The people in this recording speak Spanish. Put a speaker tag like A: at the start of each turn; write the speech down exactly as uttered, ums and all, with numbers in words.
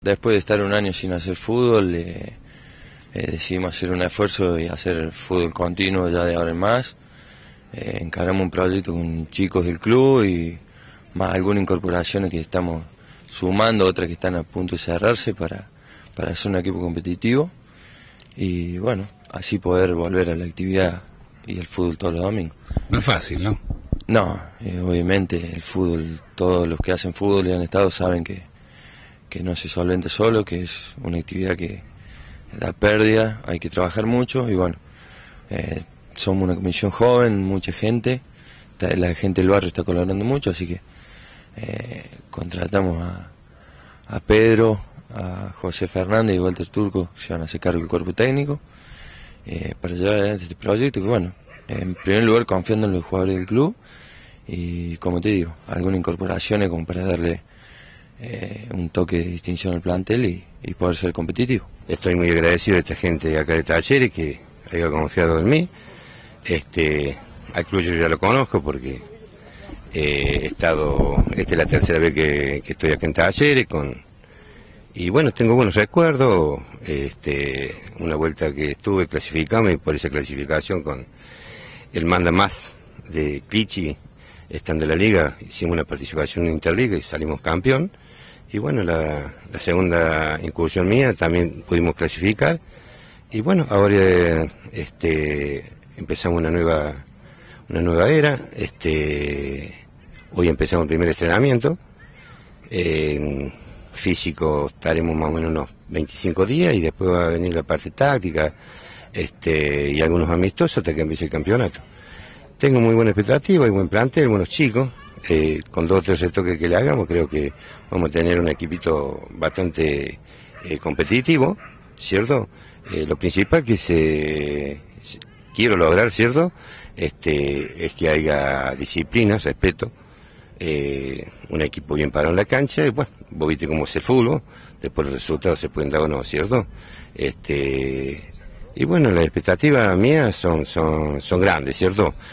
A: Después de estar un año sin hacer fútbol, eh, eh, decidimos hacer un esfuerzo y hacer fútbol continuo ya de ahora en más. Eh, encaramos un proyecto con chicos del club y más algunas incorporaciones que estamos sumando, otras que están a punto de cerrarse para, para hacer un equipo competitivo y bueno, así poder volver a la actividad y el fútbol todos los domingos.
B: No es fácil, ¿no?
A: No, eh, obviamente el fútbol, todos los que hacen fútbol y han estado saben que que no se solventa solo, que es una actividad que da pérdida, hay que trabajar mucho y bueno, eh, somos una comisión joven, mucha gente, la gente del barrio está colaborando mucho, así que eh, contratamos a, a Pedro, a José Fernández y Walter Turco, que se van a hacer cargo del cuerpo técnico, eh, para llevar adelante este proyecto, que bueno, en primer lugar confiando en los jugadores del club y como te digo, algunas incorporaciones como para darle Eh, un toque de distinción al plantel y, y poder ser competitivo.
C: Estoy muy agradecido de esta gente de acá de Talleres que haya confiado en mí. Este, al club yo ya lo conozco porque eh, he estado, esta es la tercera vez que, que estoy acá en Talleres con, y bueno, tengo buenos recuerdos. Este, una vuelta que estuve clasificamos y por esa clasificación con el manda más de Clichy, estando en la liga, hicimos una participación en Interliga y salimos campeón. Y bueno, la, la segunda incursión mía también pudimos clasificar. Y bueno, ahora este, empezamos una nueva una nueva era. Este, hoy empezamos el primer entrenamiento. En físico estaremos más o menos unos veinticinco días y después va a venir la parte táctica este, y algunos amistosos hasta que empiece el campeonato. Tengo muy buena expectativa, hay buen plantel, buenos chicos. Eh, con dos o tres retoques que le hagamos, creo que vamos a tener un equipito bastante eh, competitivo, ¿cierto? Eh, lo principal que se, se quiero lograr, ¿cierto? Este, es que haya disciplina, respeto, eh, un equipo bien parado en la cancha, y bueno, vos viste cómo es el fútbol, después los resultados se pueden dar o no, ¿cierto? Este, y bueno, las expectativas mías son, son, son grandes, ¿cierto?